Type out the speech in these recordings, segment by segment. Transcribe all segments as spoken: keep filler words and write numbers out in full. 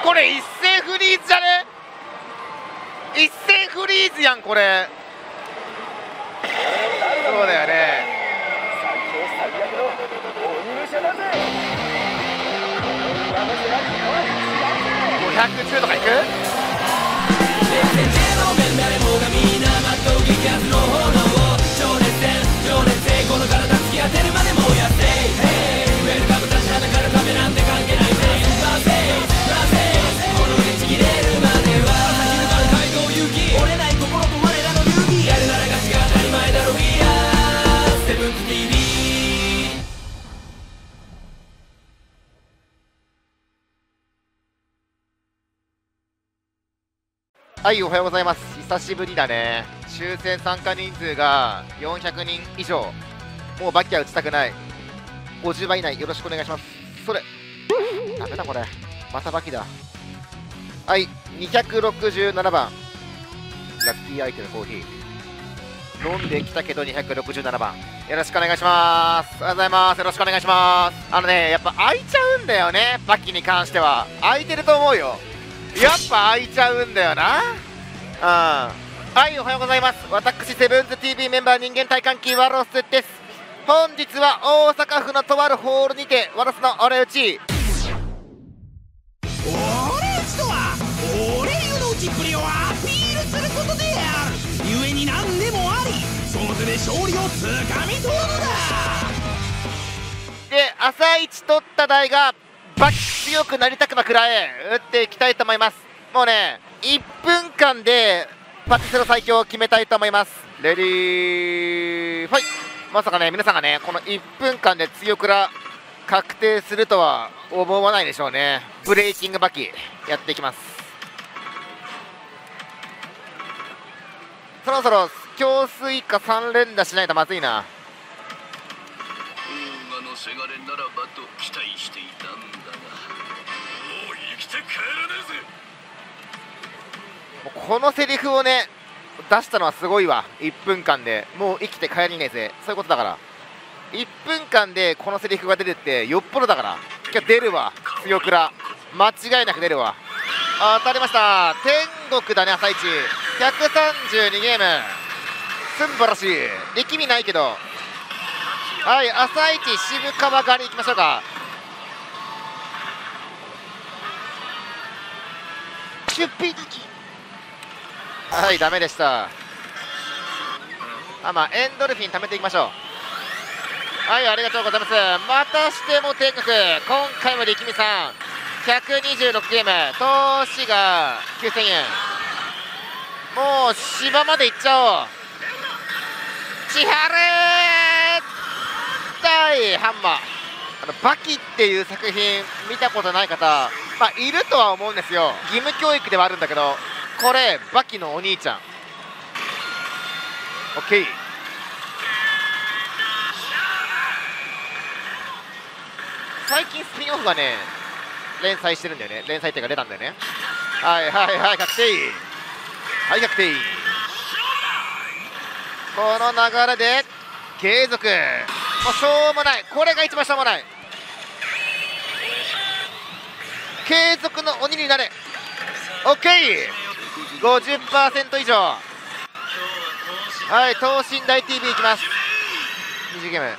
これ一斉フリーズじゃね？一斉フリーズやんこれ。そうだよね。ごひゃく中とかいく？はい、おはようございます。久しぶりだね。抽選参加人数がよんひゃくにん以上。もうバキは打ちたくない。ごじゅうばい以内よろしくお願いします。それダメだこれ、またバキだ。はい、にひゃくろくじゅうななばんラッキーアイテムコーヒー飲んできたけどにひゃくろくじゅうななばんよろしくお願いします。おはようございます。よろしくお願いします。あのね、やっぱ開いちゃうんだよね。バキに関しては開いてると思うよ。やっぱ開いちゃうんだよな。うん。はい、おはようございます。私セブンズ ティーブイ メンバー人間体感機ワロスです。本日は大阪府のとあるホールにてワロスのおれ打ち。 おれ打ちとはおれ湯の打ちっぷりをアピールすることである。故に何でもあり、その手で勝利をつかみ取るのだ。 で、朝一取った台がバキ強くなりたくばくらえ打っていきたいと思います。もうね、いっぷんかんでパティスロ最強を決めたいと思います。レディーファイ。まさかね、皆さんがね、このいっぷんかんで強くら確定するとは思わないでしょうね。ブレイキングバキやっていきます。そろそろ強水かさん連打しないとまずいな。 大河のせがれならばと期待していたんだが、もう生きて帰らねえぜ。 このセリフをね出したのはすごいわ。いっぷんかんでもう生きて帰りねえぜ、そういうことだから。いっぷんかんでこのセリフが出るってよっぽどだから。今日出るわ、強くら間違いなく出るわ。当たりました。天国だね、朝一ひゃくさんじゅうにゲーム、すんばらしい。力みないけど。はい、朝一渋川狩りいきましょうか。キュッピッ、はい、ダメでした。あ、まあエンドルフィン貯めていきましょう。はい、ありがとうございます。またしても天国、今回も力みさんひゃくにじゅうろくゲーム、投資がきゅうせんえん。もう芝まで行っちゃおう。千春対ハンマー。あのバキっていう作品見たことない方、まあいるとは思うんですよ。義務教育ではあるんだけど、これバキのお兄ちゃん。オッケー。最近スピンオフがね連載してるんだよね。連載っていうか出たんだよね。はいはいはい、確定。はい、確定。この流れで継続。もうしょうもない、これが一番しょうもない。継続の鬼になれ。オッケー、ごじゅっパーセント 以上。はい、等身大 ティーブイ いきます。にじゅうゲーム、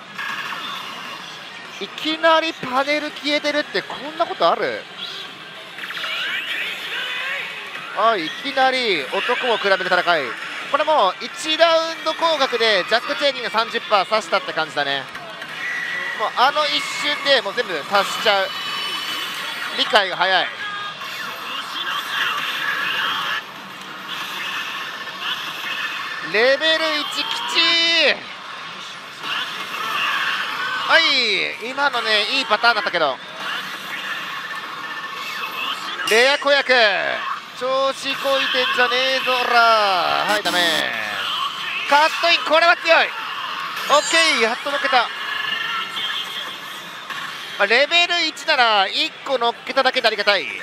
いきなりパネル消えてるってこんなことある？はい、いきなり男を比べる戦い。これもういちラウンド攻撃でジャック・チェーニーが さんじゅっパーセント 刺したって感じだね。もうあの一瞬でもう全部足しちゃう。理解が早い。レベルいちきち。はい、今のねいいパターンだったけど。レア子役調子こいてんじゃねえぞら。はい、ダメ。カットイン、これは強い。オッケー、やっと乗っけた。まあ、レベルいちならいっこ乗っけただけでありがたい。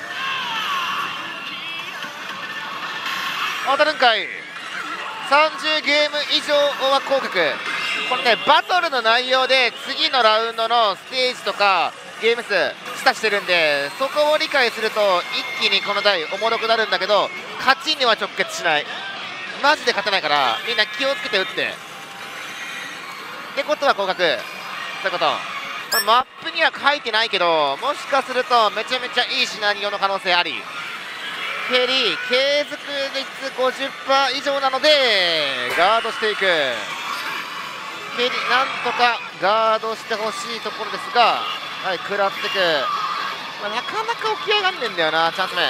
当たるんかい。さんじゅうゲーム以上は降格。これねバトルの内容で次のラウンドのステージとかゲーム数示唆してるんで、そこを理解すると一気にこの台おもろくなるんだけど、勝ちには直結しない。マジで勝てないから、みんな気をつけて打って。ってことは降格、そういうこと。これマップには書いてないけど、もしかするとめちゃめちゃいいシナリオの可能性あり。蹴り継続率 ごじゅっパーセント 以上なのでガードしていく。蹴りなんとかガードしてほしいところですが、はい、食らってく、まあ、なかなか起き上がんねんだよな、チャンス目。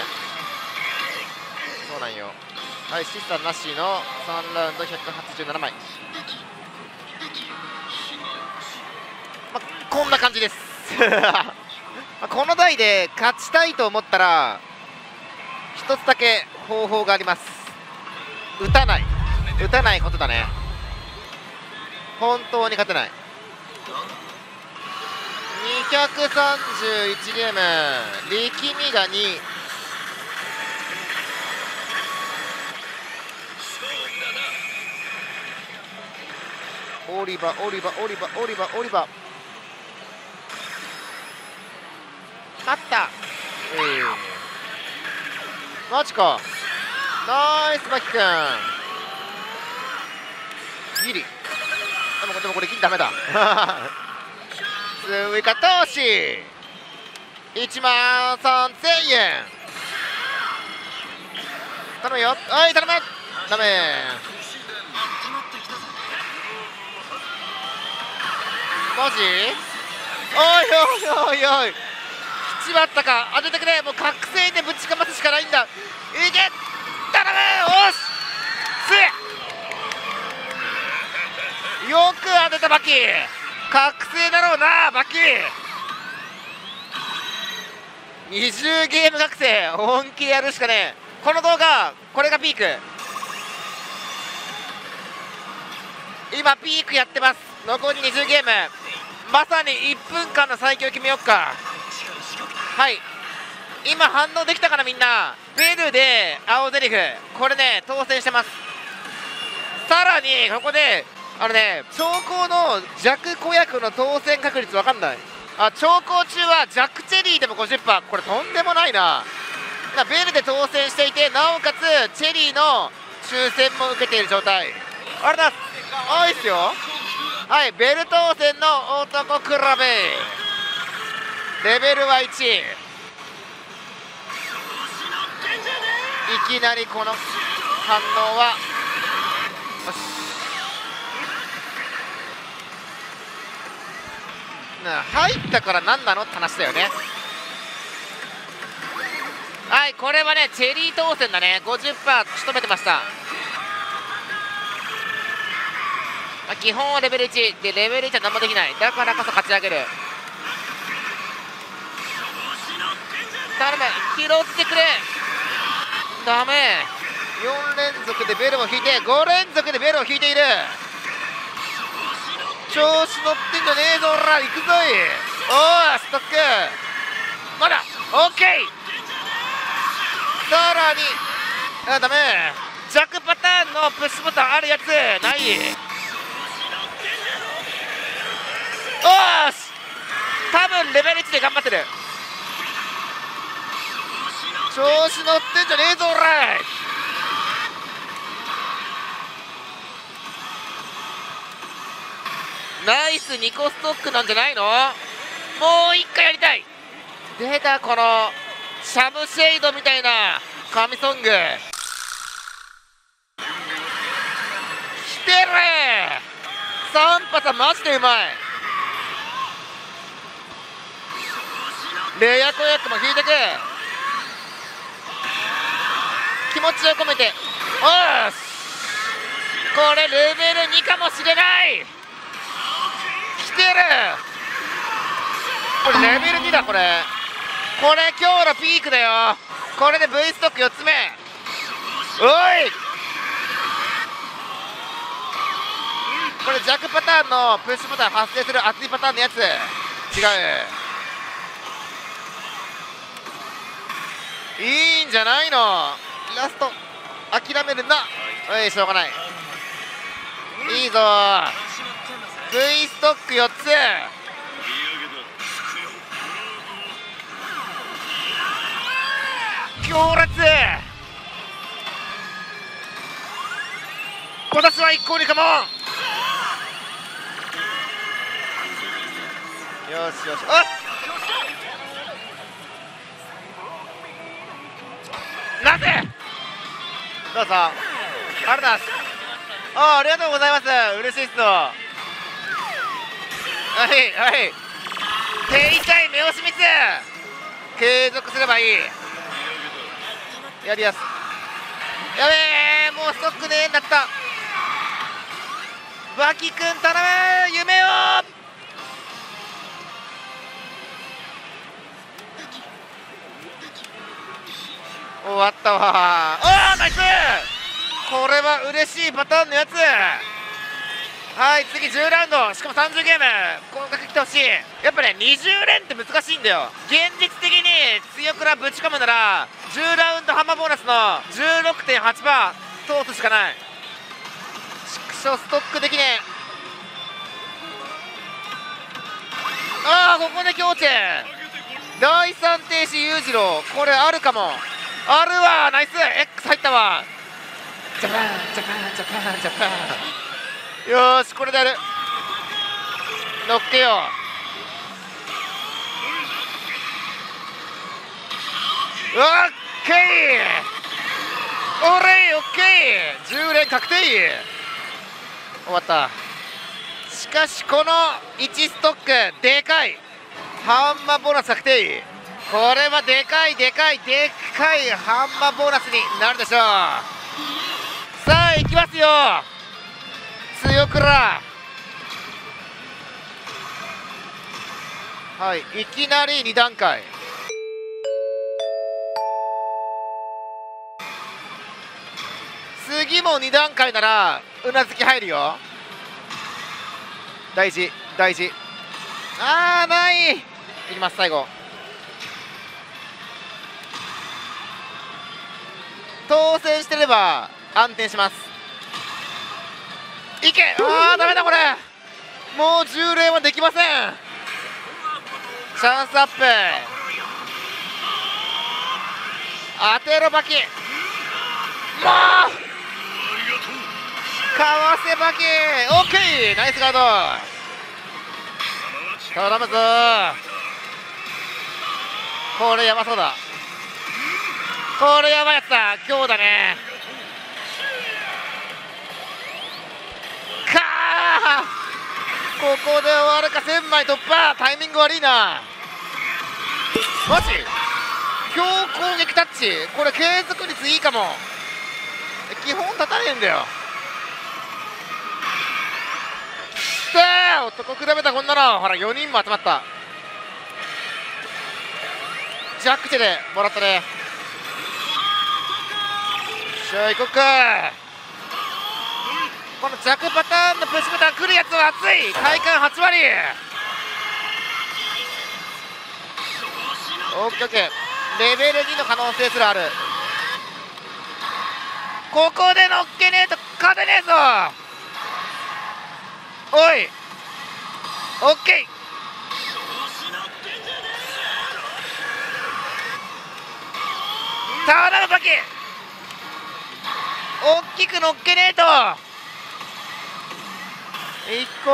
そうなんよ。はい、シスターなしのさんラウンドひゃくはちじゅうななまい。まあ、こんな感じですこの台で勝ちたいと思ったら一つだけ方法があります。打たない打たないことだね。本当に勝てない。にひゃくさんじゅういちゲーム、力みがに、オリバオリバオリバオリバオリバ勝った、えー、マジか。ナイスバキ君ギリ。でもでもこれギリダメだ追加投資いちまんさんぜんえん頼むよ。はい、頼む。ダメ。マジ？おいおいおいおい、来ちまったか。当ててくれ。もう覚醒でぶちかますしかないんだ。いけ、頼む。おしすえ、よく当てたバキ。覚醒だろうなバキ。にじゅうゲーム覚醒、本気でやるしかねえ。この動画、これがピーク。今ピークやってます。残りにじゅうゲーム、まさにいっぷんかんの最強決めよっか。はい、今反応できたかなみんな。ベルで青ゼリフ、これね当選してます。さらにここであのね、長考の弱子役の当選確率わかんない。あ、長考中は弱チェリーでも ごじゅっパーセント、 これとんでもないな。ベルで当選していて、なおかつチェリーの抽選も受けている状態。あれだ、あ、いいっすよ。はい、ベル当選の男比べ、レベルはいち。いきなりこの反応は、よし、な入ったから何なのって話だよね。はい、これはねチェリー当選だね。 ごじゅっパーセント 仕留めてました。まあ、基本はレベルいちで、レベルいちは何もできない。だからこそ勝ち上げる。頼む、拾ってくれ。ダメ。よん連続でベルを引いて、ご連続でベルを引いている。調子乗ってんじゃねえぞおら、行くぞい。おー、ストックまだオッケー。さらに、あ、ダメ。弱パターンのプッシュボタンあるやつない。おーし、多分レベルいちで頑張ってる。調子乗ってんじゃねえぞおらい。ナイスにこストックなんじゃないの。もういっかいやりたい。出た、このシャムシェイドみたいな神ソング。来てる。さん発はマジでうまい。レア子役も引いてく。気持ちを込めて、おーし、これレベルにかもしれない。来てる。これレベルにだ。これこれ今日のピークだよ。これで V ストックよっつめ。おい、これ弱パターンのプッシュボタン発生する熱いパターンのやつ。違う、いいんじゃないの。ラスト諦めるな。おい、しょうがない。いいぞ。 V ストックよっつ。 強烈。私は一向にかも。よしよし、あっなぜどうぞ。ありがとうございます。あありがとうございます。嬉しいっすよ。はいはい。手痛い目押し密継続すればいい。やりやす。やべえ、もうストックねえんだった。バキ君頼む、夢を。終わったわ。ああナイス。これは嬉しいパターンのやつ。はい次じゅうラウンド、しかもさんじゅうゲーム、この格来てほしい。やっぱねにじゅう連って難しいんだよ。現実的に強くらぶち込むならじゅうラウンドハンマーボーナスの じゅうろくてんはちパーセント 通すしかない。縮小ストックできねえ。ああここで強チェ第三停止裕次郎、これあるかも。あるわ。ナイス X 入ったわ。ジャパンジャパンジャパンジャパン。よーしこれでやる。乗っけよう。オッケー、オレイオッケー、じゅう連確定。終わった。しかしこのいちストックでかい。ハンマーボーナス確定。これはでかいでかいでっかいハンマーボーナスになるでしょう。さあいきますよ強くら。はいいきなりに段階。次もに段階ならうなずき入るよ。大事大事。あーない。いきます最後。当選してれば安定します。いけ。あーダメだこれ。もうじゅう連はできません。チャンスアップ。当てろバキ。もうかわせバキ。オッケーナイスガード。頼むぞ。これやばそうだ。これやばいやつだ。今日だね。かあここで終わるか。せんまい突破。タイミング悪いな。マジ強攻撃タッチ。これ継続率いいかも。基本立たねえんだよ。さあ男比べたこんなの。ほらよにんも集まった。ジャックチェでもらったね。じゃあ行こっか。この弱パターンのプッシュボタン来るやつは熱い。体感はち割。オッケーオッケー。レベルにの可能性すらある。ここで乗っけねえと勝てねえぞ。おいオッケー。頼むバキ。大きく乗っけねえと。いっこ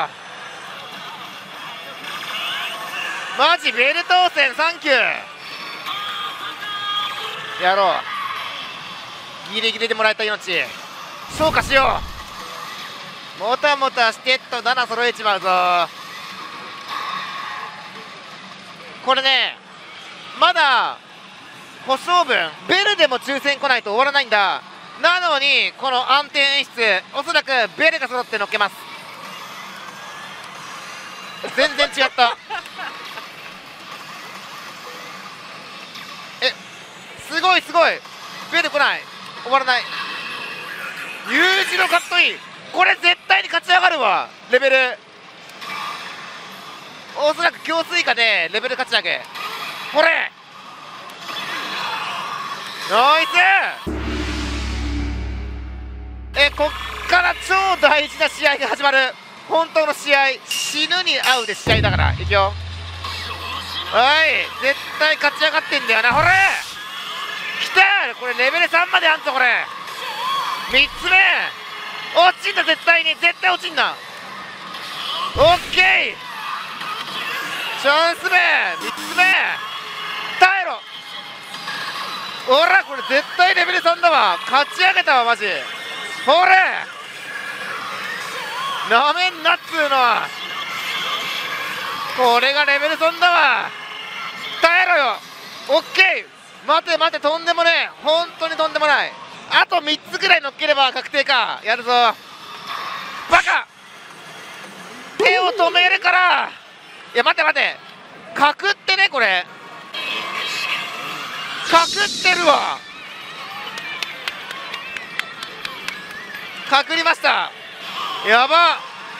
マジベルト汚染サンキュー。やろう。ギリギリでもらえた命消化しよう。もたもたしてっとなな揃えちまうぞ。これねまだ保証分ベルでも抽選来ないと終わらないんだ。なのにこの安定演出、おそらくベルが揃って乗っけます。全然違ったえすごいすごい。ベル来ない。終わらない。裕次郎かっこいい。これ絶対に勝ち上がるわ。レベルおそらく強追加でレベル勝ち上げ。これナイス。えこっから超大事な試合が始まる。本当の試合。死ぬに合うで試合だから。いくよ。はい絶対勝ち上がってんだよな。ほれる。これレベルさんまであんぞこれ。みっつめ落ちんだ、絶対に絶対落ちんな。オッケー、チャンス目みっつめ耐えろ。ほらこれ絶対レベルさんだわ。勝ち上げたわマジ。ほれなめんなっつうのは。これがレベルさんだわ。耐えろよ。オッケー、待て待て、とんでもねえ、本当にとんでもない。あとみっつぐらい乗っければ確定か。やるぞバカ。手を止めるから。いや待て待て、かくってね、これかくってるわ。かくりました。やば。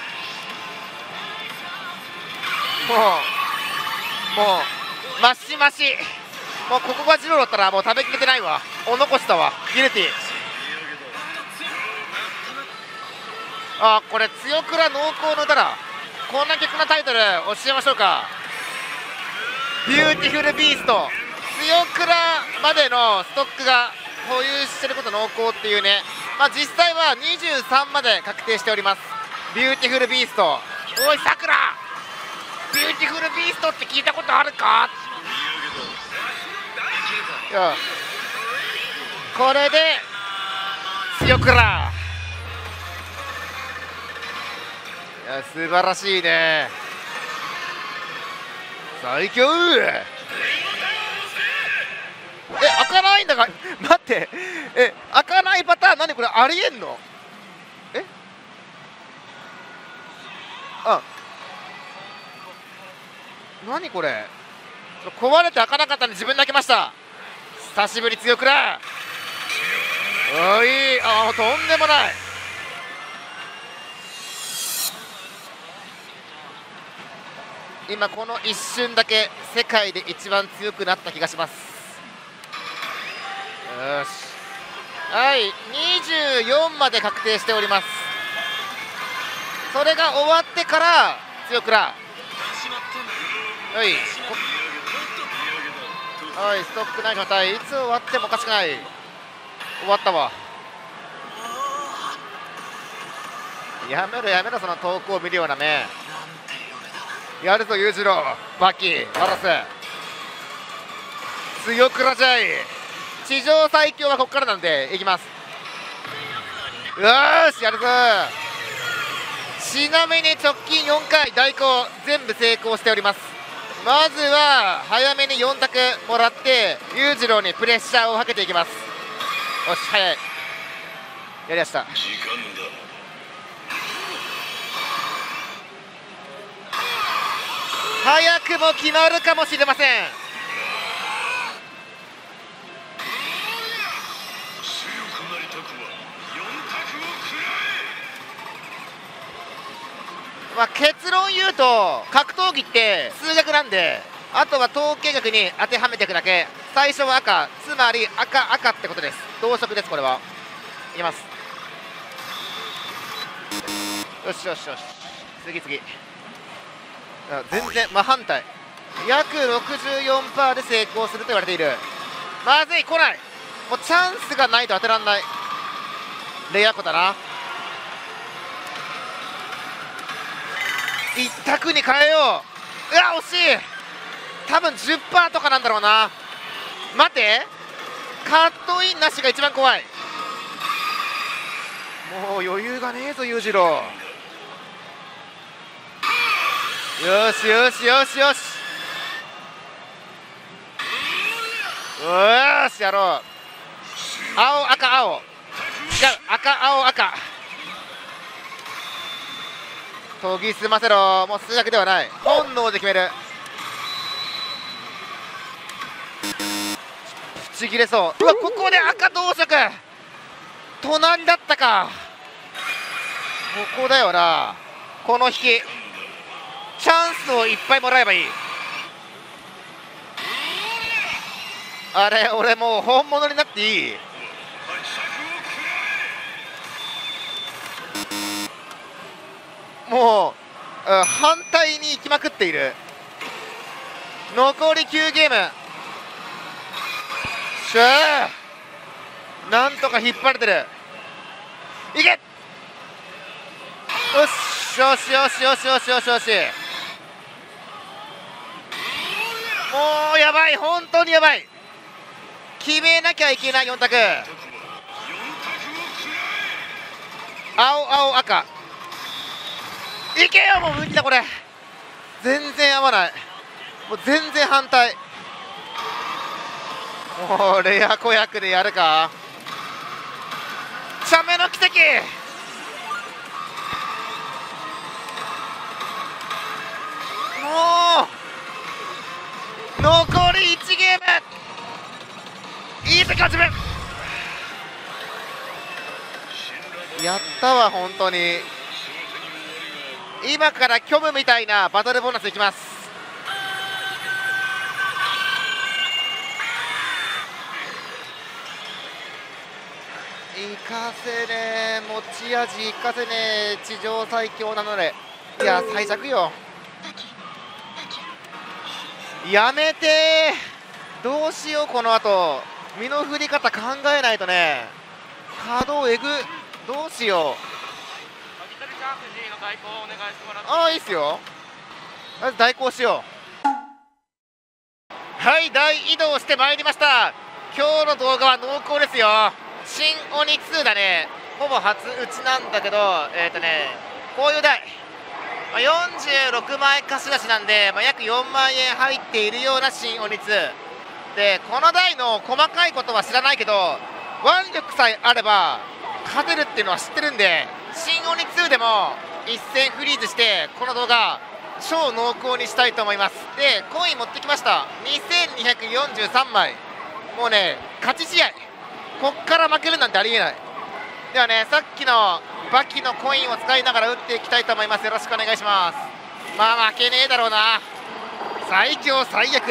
もうもうマシマシ。もうここがジローだったらもう食べきれてないわ。お残したわ、ギルティ。あ、これ強倉濃厚の歌だ。こんな曲のタイトル教えましょうか。ビューティフルビースト。強倉までのストックが保有してること濃厚っていうね。まあ実際はにじゅうさんまで確定しております。ビューティフルビースト。おいさくら、ビューティフルビーストって聞いたことあるか。いやこれで強倉。いや素晴らしいね、最強。え開かないんだが待って、え開かないパターン何これ、ありえんの。えあ何これ、壊れて開かなかったんで自分で開けました。久しぶり強倉。おい、あとんでもない。今この一瞬だけ世界で一番強くなった気がします。よし、はい、にじゅうよんまで確定しております。それが終わってから強倉。はい、はい、ストックない状態、いつ終わってもおかしくない。終わったわ。やめろやめろ、その遠くを見るような目。やるぞ裕次郎、バキバラス強倉じゃい。地上最強はここからなんでいきます。よーしやるぞ。ちなみに直近よんかい代行全部成功しております。まずは早めによん択もらって裕次郎にプレッシャーをかけていきます。よし早い、やりました。早くも決まるかもしれません。まあ結論言うと格闘技って数学なんで、あとは統計学に当てはめていくだけ。最初は赤、つまり赤赤ってことです。同色です。これはいきます。よしよしよし、次次。全然真反対。約 ろくじゅうよんパーセント で成功すると言われている。まずい、来ない。もうチャンスがないと当てらんない。レイアコだな。一択に変えよう。うわ惜しい。多分 じゅっパーセント とかなんだろうな。待て、カットインなしが一番怖い。もう余裕がねえぞ裕次郎。よしよしよしよし、よしやろう。青赤青、違う、赤青赤。研ぎ澄ませろ。もう数学ではない、本能で決める。ブチ切れそう。うわここで赤同色、隣だったか。ここだよな、この引き。チャンスをいっぱいもらえばいい。あれ俺もう本物になっていい。もう、うん、反対に行きまくっている。残りきゅうゲーム。しゃなんとか引っ張れてる。いけ、よしよしよしよしよしよしよし。もうやばい、本当にやばい。決めなきゃいけないよん択。青青赤いけよ、もう無理だこれ。全然合わない。もう全然反対。もうレア子役でやるか。チャメの奇跡。もう残りいちゲーム。いい時間自分やったわ。本当に今から虚無みたいなバトルボーナスいきます。いかせね、持ち味いかせね、地上最強なので。いや最弱よ。やめてー。どうしようこの後。身の振り方考えないとね。稼働えぐ。どうしよう。ああいいっすよ。まず代行しよう。はい大移動してまいりました。今日の動画は濃厚ですよ。新鬼ツーだね。ほぼ初打ちなんだけど、えっとねこういう台、まあ、よんじゅうろくまい貸し出しなんで、まあ、約よんまんえん入っているような新鬼ツーで、この台の細かいことは知らないけど腕力さえあれば勝てるっていうのは知ってるんで、新鬼ツーでも一戦フリーズしてこの動画超濃厚にしたいと思います。でコイン持ってきました。にせんにひゃくよんじゅうさんまい。もうね勝ち試合、こっから負けるなんてありえない。ではね、さっきのバキのコインを使いながら打っていきたいと思います。よろしくお願いします。まあ負けねえだろうな。最強最悪。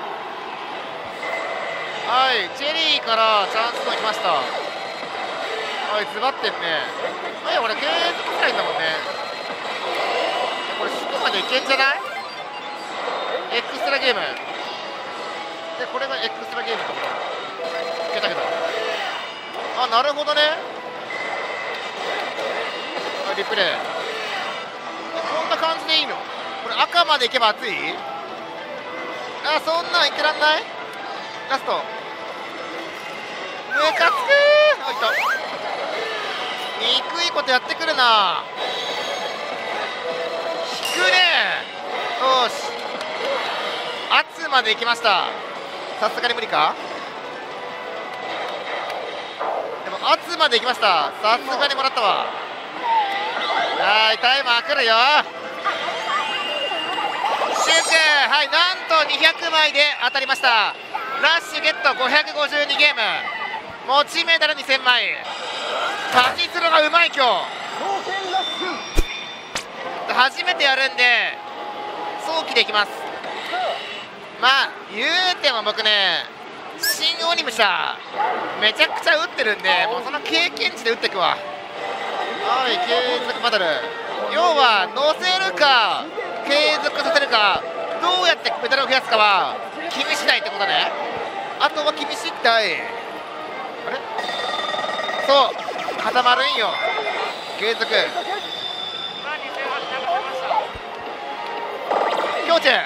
はい、チェリーからチャンスが来ました。はい、ズバってんね。はい、俺継続くらいだもんね。これすぐまでいけんじゃない？エクストラゲームで、これがエクストラゲームかも。いけたけど、あ、なるほどね。リプレイこんな感じでいいの？これ赤までいけば熱い？あ、そんなんいってらんない？ラストムカつくー。あ、いった。憎いことやってくるな。引くね。よし、圧まで行きました。さすがに無理か。でも圧まで行きました。さすがにもらったわ。はい、タイマー来るよ。シュウク、はい、なんとにひゃくまいで当たりました。ラッシュゲットごひゃくごじゅうにゲーム、持ちメダルにせんまい。パチスロがうまい今日。初めてやるんで早期でいきます。まあ言うても僕ね、新鬼武者めちゃくちゃ打ってるんで、もうその経験値で打っていくわ。はい、継続バトル。要は乗せるか継続させるか、どうやってメダルを増やすかは君次第ってことね。あとは君次第。あれ、そう固まるんよ。継続強チェ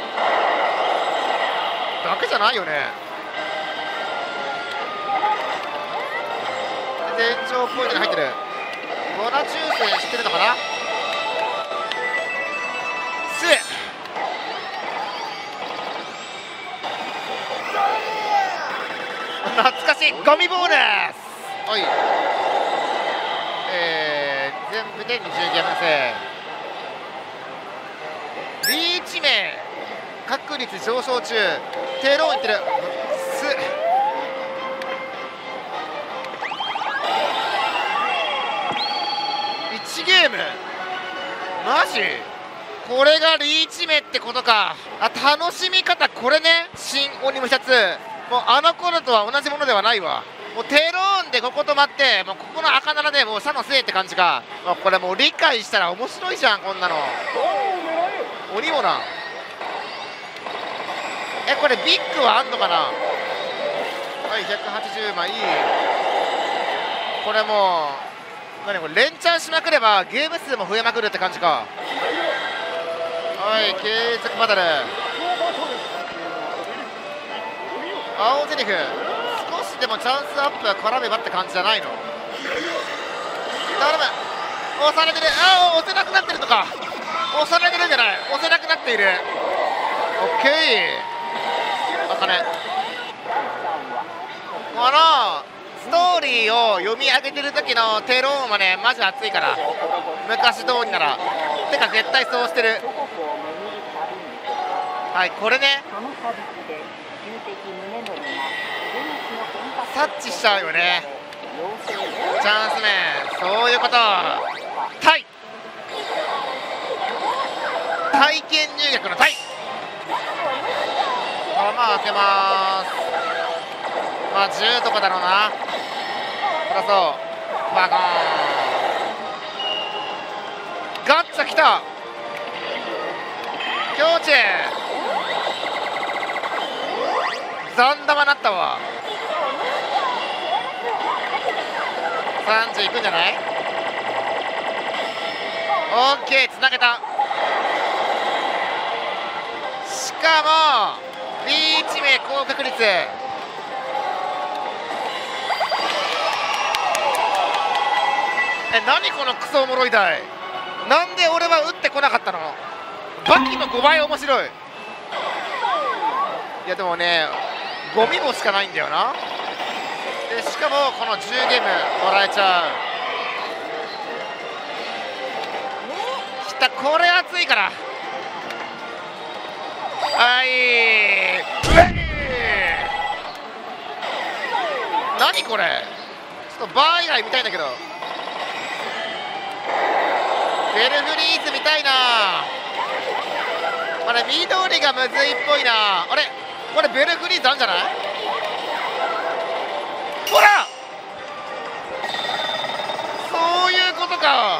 だけじゃないよね。全長ポイントに入ってる。ボナ抽選してるのかな。スエ懐かしいゴミボールです。はい、えー、全部でにじゅうゲーム制。リーチ名確率上昇中。テローいってる。スいちゲームマジ？これがリーチ名ってことか。あ、楽しみ方これね。新鬼武者ツー、もうあの頃とは同じものではないわ。もうテローンでここ止まって、もうここの赤ならでもう差のせいって感じか。まあ、これもう理解したら面白いじゃんこんなの。鬼もな。え、これビッグはあんのかな。はい、ひゃくはちじゅうまい。 これもう何これ連チャンしまくればゲーム数も増えまくるって感じか。はい継続バトル青ゼリフ少しでもチャンスアップは絡めばって感じじゃないの。頼む押されてる。ああ押せなくなってるのか。押されてるんじゃない。押せなくなっている。オッケーあかねこのストーリーを読み上げてる時のテローンはねマジ熱いから昔通りならてか絶対そうしてる。はいこれね察知しちゃうよねチャンスね。そういうことタイ体験入学のタイ弾開けまーす。まあじゅうとかだろうな。プラそうバコーンガッチャ来た強チェ残玉なったわ。さんじゅういくんじゃない。オッケーつなげた。しかもリーチ名高確率え何このクソおもろい台。なんで俺は打ってこなかったの。バキのごばい面白い。いやでもねゴミもしかないんだよな。でしかもこのじゅうゲームもらえちゃう。きたこれ熱いからはいうえ何これちょっとバー以外見たいんだけどベルフリーズ見たいな。あれ緑がむずいっぽいな。あれこれベルフリーズあるんじゃない。ほらそういうことか。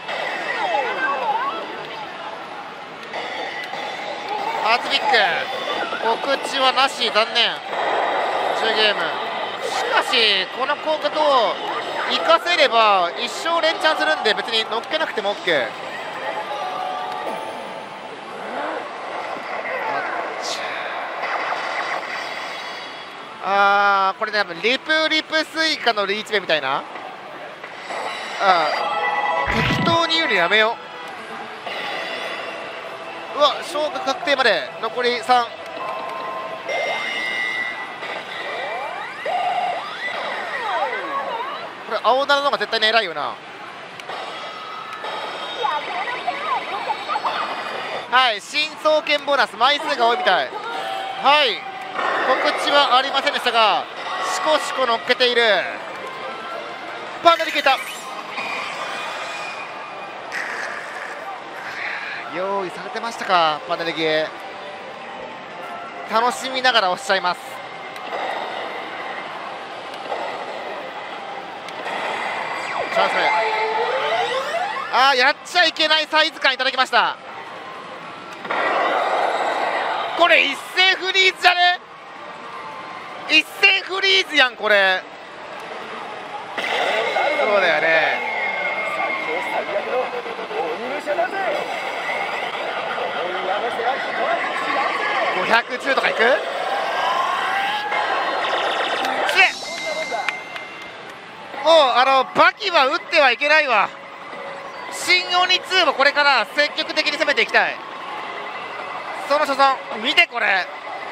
初ビッグお口はなし残念じゅうゲーム。しかしこの効果と生かせれば一生連チャンするんで別に乗っけなくても OK。 あーこれね多分リプリプスイカのリーチ目みたいな。あ適当に言うのやめよう。うわ昇格確定まで残りさん。これ青菜の方が絶対に偉いよな。はい新送券ボーナス枚数が多いみたい。はい告知はありませんでしたがシコシコ乗っけている。パネル消えた。用意されてましたかパネルゲー。楽しみながら押しちゃいます。チャンスあーやっちゃいけないサイズ感いただきました。これ一斉フリーズじゃね。一斉フリーズやんこれ。そうだよね。ごひゃくじゅうとかいく。もうあのバキは打ってはいけないわ。新鬼ツーもこれから積極的に攻めていきたい。その所存見てこれ。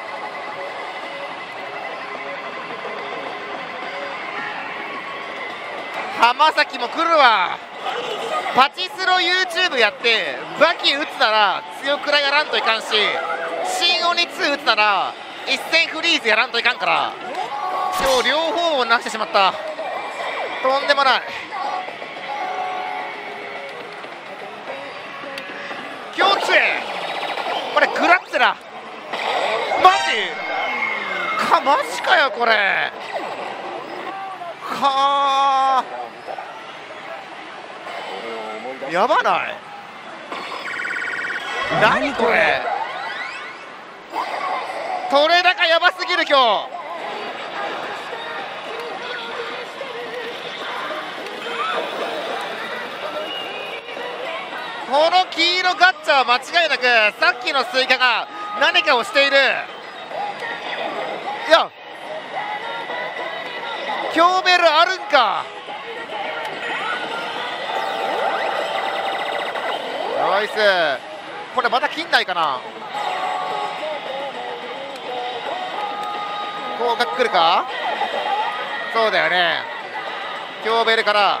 浜崎も来るわ。パチスロ YouTube やってバキ打つなら強くらやらんといかんし新鬼ツー打つなら一戦フリーズやらんといかんから今日両方をなしてしまった。とんでもない。強中これグラッツェラマジかマジかよこれはあやばない。何これ取れ高やばすぎる今日。 この黄色ガッチャは間違いなくさっきのスイカが何かをしている。いや強ベルあるんか。ナイス。これまた切んないかな。こうが来るか。そうだよね。強ベルから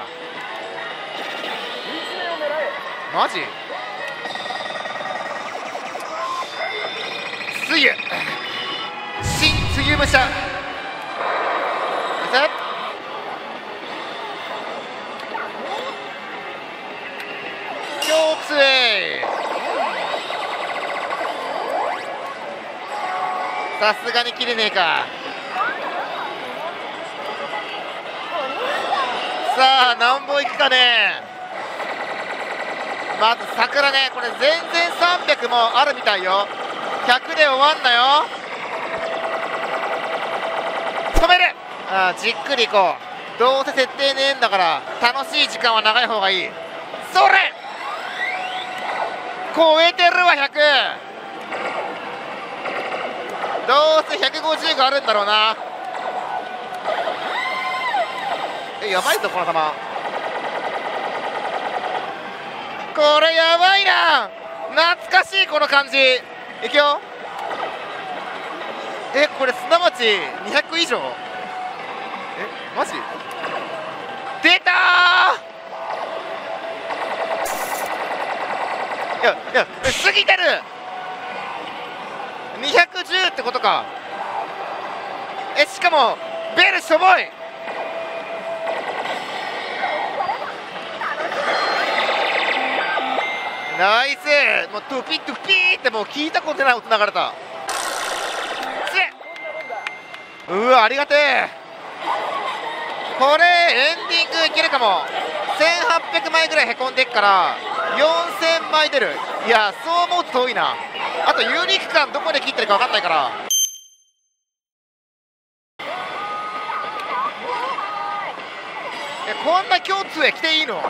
マジつゆ新つゆ武者強強い。さすがに切れねえか。さあ何本いくかね。まず桜ね、これ全然さんびゃくもあるみたいよ。ひゃくで終わんなよ。止める。ああじっくりいこう。どうせ設定ねえんだから楽しい時間は長い方がいい。それ超えてるわひゃく。どうせひゃくごじゅうがあるんだろうな。えやばいぞこの球。これやばいな。懐かしいこの感じ。いくよ。えこれすなわちにひゃく以上。えマジ出たー。いやいや過ぎてる。にひゃくじゅうってことか。えしかもベルしょぼい。ナイス。もうトゥピットゥピーってもう聞いたことない音流れた。うわありがてえ。これエンディングいけるかも。せんはっぴゃくまいぐらいへこんでっからよんせんまい出る。いやそう思うと遠いな。あと有力感どこで切ってるか分かんないから。えこんな共通へ来ていいの。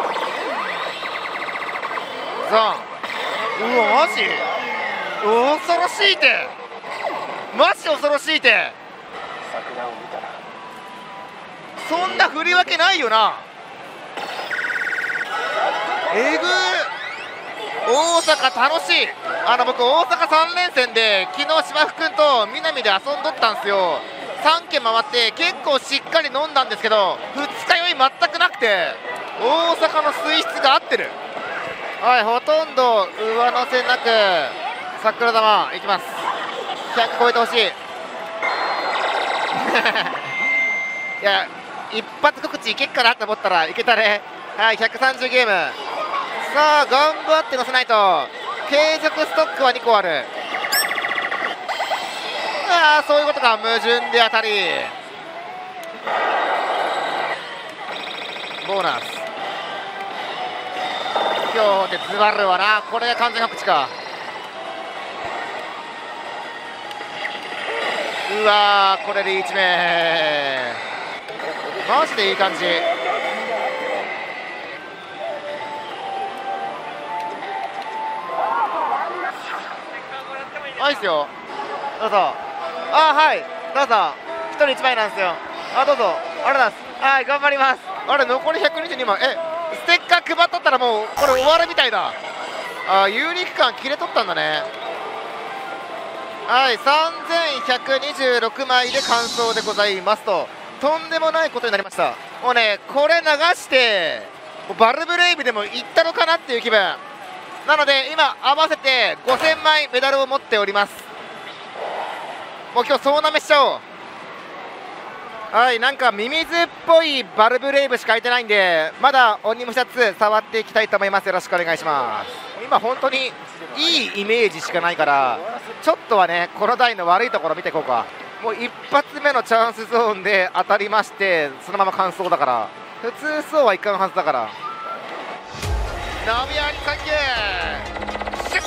さあうわマジ恐ろしいて。マジ恐ろしいて。そんな振り分けないよな。えぐー。大阪楽しい。あの僕大阪さん連戦で昨日芝生くんと南で遊んどったんすよ。さんけん回って結構しっかり飲んだんですけどふつか酔い全くなくて大阪の水質が合ってる。はいほとんど上乗せなく桜玉いきます。ひゃく超えてほしいいや一発告知いけっかなと思ったらいけたね。はいひゃくさんじゅうゲーム。さあ頑張って乗せないと。継続ストックはにこある。ああそういうことか。矛盾で当たりボーナス。今日でズバるわな。これが完全告知か。うわーこれリーチ目マジでいい感じ。あいいっすよどうぞ。あはいどうぞ。ひとりいちまいなんですよ。あどうぞありがとうございます。はい頑張ります。あれ残りひゃくにじゅうにまい。えステッカー配っとったらもうこれ終わるみたいだ。あ有力感切れとったんだね。はいさんぜんひゃくにじゅうろくまいで完走でございますと。とんでもないことになりました。もうねこれ流してバルブレイブでもいったのかなっていう気分なので今合わせてごせんまいメダルを持っております。もう今日総なめしちゃおう。はいなんかミミズっぽいバルブレイブしか開いてないんでまだ鬼武者ツー触っていきたいと思います。よろしくお願いします。今本当にいいイメージしかないからちょっとはねこの台の悪いところ見ていこうか。もう一発目のチャンスゾーンで当たりましてそのまま完走だから普通そうはいかんはずだから。ナミアリサンキューシュッ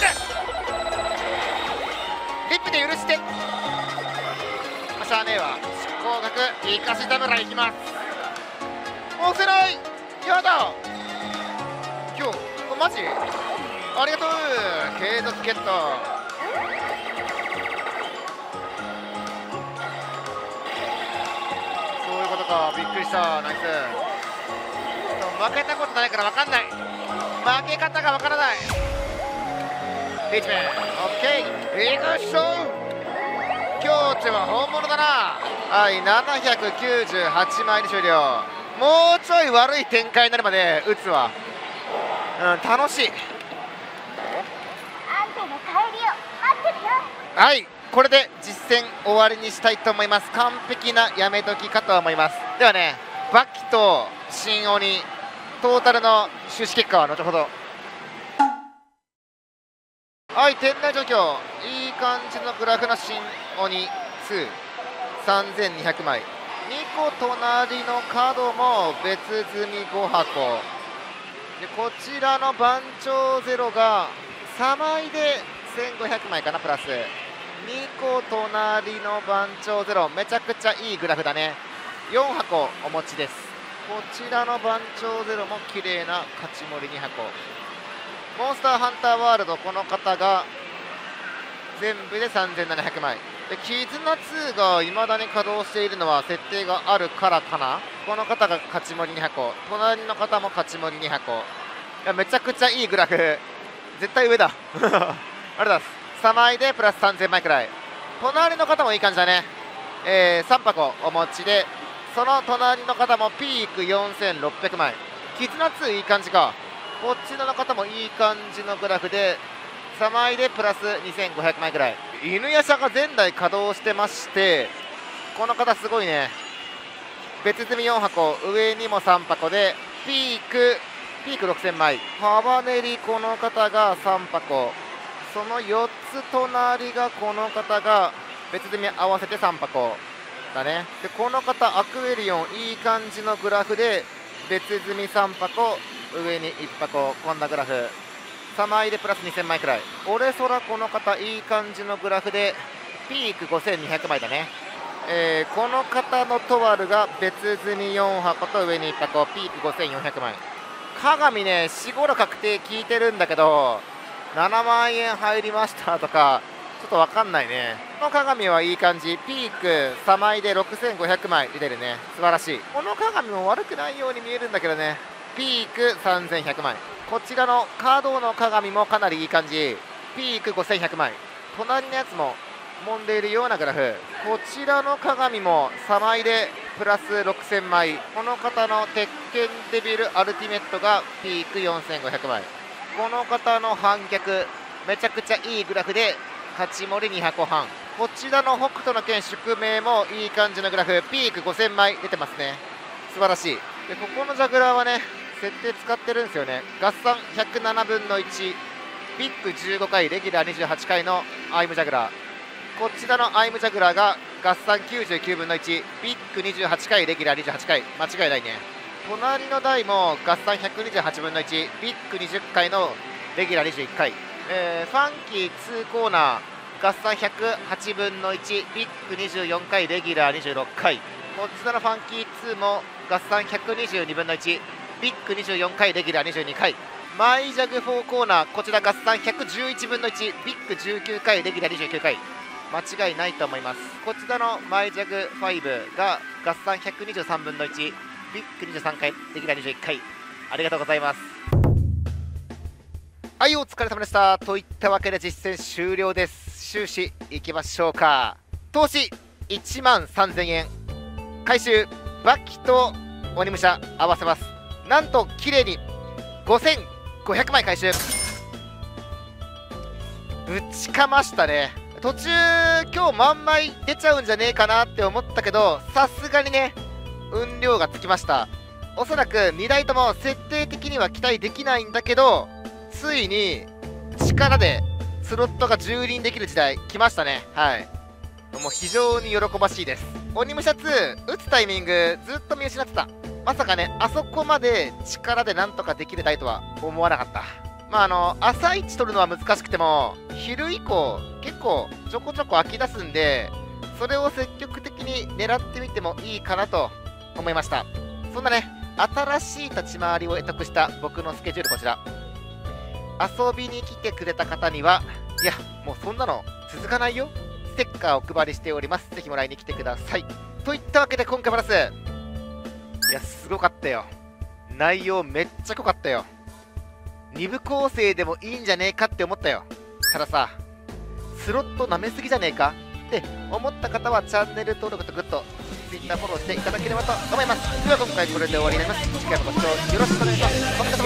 リップで許してしゃあねえわ。執行額生かし侍いきます。押せない。やだ今日マジありがとう継続ゲット。そういうことか、びっくりした。ナイス。負けたことないから分かんない、負け方が分からない。リーチメン OK いくっしょ。境地は本物だな。はい、ななひゃくきゅうじゅうはちまいで終了。もうちょい悪い展開になるまで打つわ。うん、楽しい。 あんたの帰りを待ってるよ。 はい、これで実戦終わりにしたいと思います。完璧なやめ時かと思います。ではね、バキと新鬼トータルの収支結果は後ほど。はい、店内状況、いい感じのグラフの新鬼にさんぜんにひゃくまい、にこ隣の角も別積みごはこで、こちらの番長ゼロがさまいでせんごひゃくまいかな、プラスにこ隣の番長ゼロ、めちゃくちゃいいグラフだね。よんはこお持ちです。こちらの番長ゼロも綺麗な勝ち盛りにはこ。モンスターハンターワールド、この方が全部でさんぜんななひゃくまいで、キズナツーがいまだに稼働しているのは設定があるからかな。この方が勝ち盛りにはこ、隣の方も勝ち盛りにはこ。いや、めちゃくちゃいいグラフ、絶対上だありがとうございます。さまいでプラスさんぜんまいくらい。隣の方もいい感じだね、えー、さんぱこお持ちで、その隣の方もピークよんせんろっぴゃくまい。キズナツーいい感じか。こっちの方もいい感じのグラフでさまいでプラスにせんごひゃくまいくらい。犬夜叉が前代稼働してまして、この方すごいね。別積みよんはこ、上にもさんぱこでピークピークろくせんまい。幅練り、この方がさんぱこ、そのよっつ隣がこの方が別積み合わせてさんぱこだね。で、この方アクエリオンいい感じのグラフで別積みさんぱこ、上にいっぱこ、こんなグラフさまいでプラスにせんまいくらい。俺空、この方いい感じのグラフでピークごせんにひゃくまいだね。えー、この方のトワルが別積みよんはこと上にいっぱこ、ピークごせんよんひゃくまい。鏡ね、よん、ごろ確定聞いてるんだけどななまんえん入りましたとかちょっと分かんないね。この鏡はいい感じ、ピークさまいでろくせんごひゃくまい出てるね。素晴らしい。この鏡も悪くないように見えるんだけどね。ピークさんぜんひゃくまい。こちらのカードの鏡もかなりいい感じ、ピークごせんひゃくまい。隣のやつも揉んでいるようなグラフ。こちらの鏡もさまいでプラスろくせんまい。この方の鉄拳デビルアルティメットがピークよんせんごひゃくまい。この方の反逆、めちゃくちゃいいグラフで勝ち盛りにはこはん。こちらの北斗の拳宿命もいい感じのグラフ、ピークごせんまい出てますね。素晴らしい。で、ここのジャグラーはね、設定使ってるんですよね。合算ひゃくななぶんのいち、ビッグじゅうごかい、レギュラーにじゅうはちかいのアイムジャグラー。こちらのアイムジャグラーが合算きゅうじゅうきゅうぶんのいち、ビッグにじゅうはちかい、レギュラーにじゅうはちかい、間違いないね。隣の台も合算ひゃくにじゅうはちぶんのいち、ビッグにじゅっかいのレギュラーにじゅういっかい、えー、ファンキーにコーナー合算ひゃくはちぶんのいち、ビッグにじゅうよんかい、レギュラーにじゅうろっかい。こちらのファンキーにも合算ひゃくにじゅうにぶんのいち、ビッグにじゅうよんかい、レギュラーにじゅうにかい。マイジャグよんコーナー、こちら合算ひゃくじゅういちぶんのいち、ビッグじゅうきゅうかい、レギュラーにじゅうきゅうかい。間違いないと思います。こちらのマイジャグごが合算ひゃくにじゅうさんぶんのいち、ビッグにじゅうさんかい、レギュラーにじゅういっかい。ありがとうございます。はい、お疲れ様でした。といったわけで実戦終了です。収支いきましょうか。投資いちまんさんぜんえん、回収バキと鬼武者合わせます。なんと綺麗にごせんごひゃくまい回収。ぶちかましたね。途中今日満枚出ちゃうんじゃねえかなって思ったけど、さすがにね運量がつきました。おそらくにだいとも設定的には期待できないんだけど、ついに力でスロットが蹂躙できる時代来ましたね。はい、もう非常に喜ばしいです。鬼武者に打つタイミングずっと見失ってた。まさかねあそこまで力でなんとかできる台とは思わなかった。まああの朝一取るのは難しくても昼以降結構ちょこちょこ空き出すんで、それを積極的に狙ってみてもいいかなと思いました。そんなね新しい立ち回りを得得した僕のスケジュールこちら。 遊びに来てくれた方には、いやもうそんなの続かないよ、ステッカーをお配りしております。ぜひもらいに来てください。といったわけで今回プラス、いやすごかったよ、内容めっちゃ濃かったよ。に部構成でもいいんじゃねえかって思ったよ。たださ、スロット舐めすぎじゃねえかって思った方はチャンネル登録とグッド、Twitter フォローしていただければと思います。では今回これで終わりになります。次回もご視聴よろしくお願いします。